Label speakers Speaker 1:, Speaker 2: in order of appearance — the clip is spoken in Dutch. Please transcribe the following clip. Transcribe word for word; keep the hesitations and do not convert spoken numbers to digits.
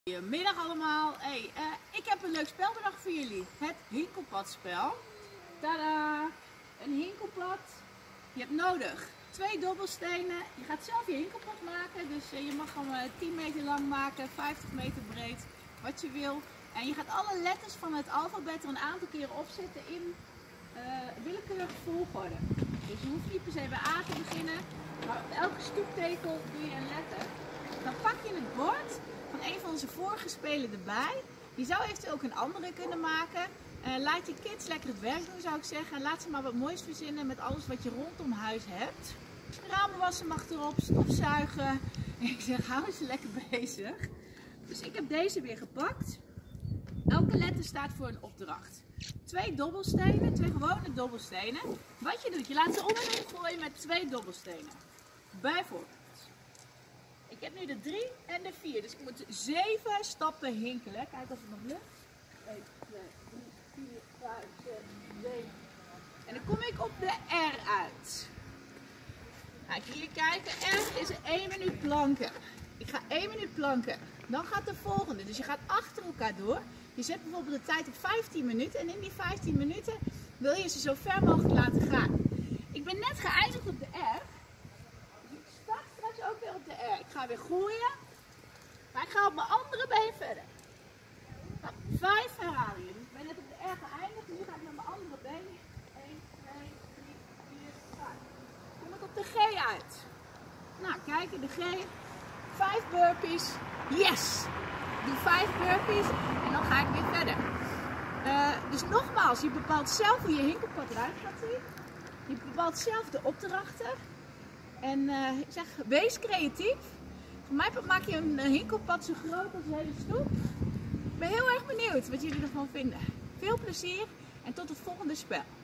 Speaker 1: Goedemiddag allemaal. Hey, uh, ik heb een leuk spel bedacht voor jullie. Het hinkelpadspel. Tada! Een hinkelpad. Je hebt nodig twee dobbelstenen. Je gaat zelf je hinkelpad maken. Dus uh, je mag hem uh, tien meter lang maken, vijftig meter breed. Wat je wil. En je gaat alle letters van het alfabet er een aantal keren opzetten in uh, willekeurige volgorde. Dus je hoeft niet per se bij A te beginnen. Maar op elke stoeptegel doe je een letter. Dan pak je het bord van een van onze vorige spelen erbij. Die zou eventueel ook een andere kunnen maken. Uh, laat je kids lekker het werk doen, zou ik zeggen. Laat ze maar wat moois verzinnen met alles wat je rondom huis hebt. Ramen wassen mag erop, stofzuigen. Ik zeg, hou ze lekker bezig. Dus ik heb deze weer gepakt. Elke letter staat voor een opdracht. Twee dobbelstenen, twee gewone dobbelstenen. Wat je doet, je laat ze om en om gooien met twee dobbelstenen. Bijvoorbeeld. Ik heb nu de drie en de vier, dus ik moet zeven stappen hinkelen. Kijk of het nog lukt. één, twee, drie, vier, vijf, zes, zeven. En dan kom ik op de R uit. Ga ik hier kijken. R is één minuut planken. Ik ga één minuut planken. Dan gaat de volgende. Dus je gaat achter elkaar door. Je zet bijvoorbeeld de tijd op vijftien minuten. En in die vijftien minuten wil je ze zo ver mogelijk laten gaan. Ik ben net geëindigd op de R. Ook weer op de R. Ik ga weer gooien. Maar ik ga op mijn andere been verder. Nou, vijf herhalingen. Dus ik ben net op de R geëindigd. Nu ga ik met mijn andere been. één, twee, drie, vier, vijf. Kom ik op de G uit. Nou, kijk in de G. vijf burpees. Yes! Ik doe vijf burpees. En dan ga ik weer verder. Uh, dus nogmaals, je bepaalt zelf hoe je hinkelpad eruit gaat zien. Je bepaalt zelf de opdrachten. En uh, ik zeg, wees creatief. Voor mij maak je een hinkelpad zo groot als de hele stoep. Ik ben heel erg benieuwd wat jullie ervan vinden. Veel plezier en tot het volgende spel.